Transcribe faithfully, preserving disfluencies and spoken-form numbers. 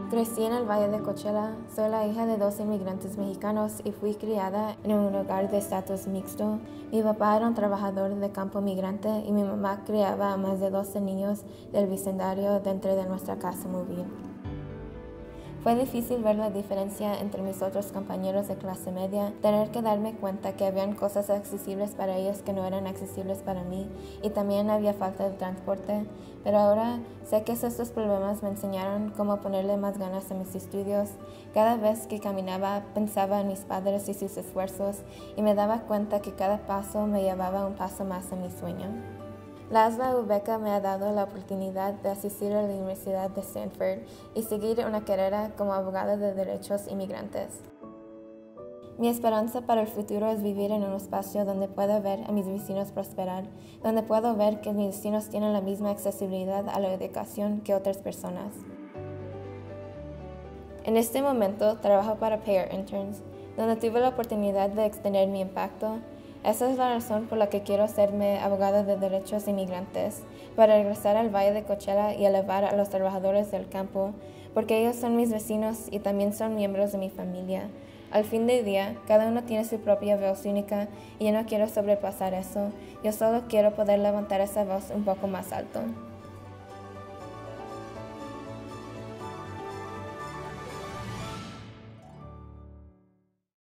Crecí en el Valle de Coachella, soy la hija de dos inmigrantes mexicanos y fui criada en un hogar de estatus mixto. Mi papá era un trabajador de campo migrante y mi mamá criaba a más de doce niños del vecindario dentro de nuestra casa móvil. Fue difícil ver la diferencia entre mis otros compañeros de clase media, tener que darme cuenta que habían cosas accesibles para ellos que no eran accesibles para mí y también había falta de transporte, pero ahora sé que estos problemas me enseñaron cómo ponerle más ganas a mis estudios. Cada vez que caminaba pensaba en mis padres y sus esfuerzos y me daba cuenta que cada paso me llevaba un paso más a mi sueño. La ASLA U beca me ha dado la oportunidad de asistir a la Universidad de Stanford y seguir una carrera como abogada de derechos inmigrantes. Mi esperanza para el futuro es vivir en un espacio donde pueda ver a mis vecinos prosperar, donde puedo ver que mis vecinos tienen la misma accesibilidad a la educación que otras personas. En este momento trabajo para Payer Interns, donde tuve la oportunidad de extender mi impacto. Esa es la razón por la que quiero hacerme abogada de derechos inmigrantes, para regresar al Valle de Coachella y elevar a los trabajadores del campo, porque ellos son mis vecinos y también son miembros de mi familia. Al fin del día, cada uno tiene su propia voz única y yo no quiero sobrepasar eso, yo solo quiero poder levantar esa voz un poco más alto.